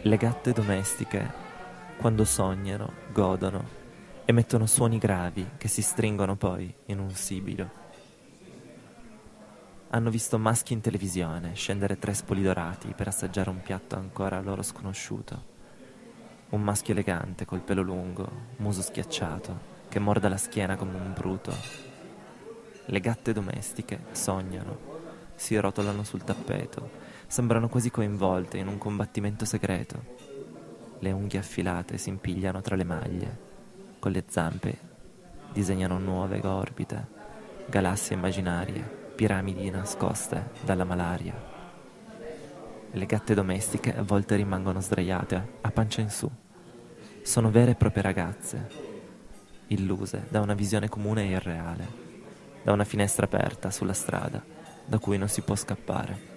Le gatte domestiche, quando sognano, godono, emettono suoni gravi che si stringono poi in un sibilo. Hanno visto maschi in televisione scendere 3 spoli dorati per assaggiare un piatto ancora loro sconosciuto. Un maschio elegante col pelo lungo, muso schiacciato, che morde la schiena come un bruto. Le gatte domestiche sognano, si rotolano sul tappeto, sembrano quasi coinvolte in un combattimento segreto. Le unghie affilate si impigliano tra le maglie, con le zampe disegnano nuove orbite, galassie immaginarie, piramidi nascoste dalla malaria. Le gatte domestiche a volte rimangono sdraiate a pancia in su. Sono vere e proprie ragazze, illuse da una visione comune e irreale, da una finestra aperta sulla strada da cui non si può scappare.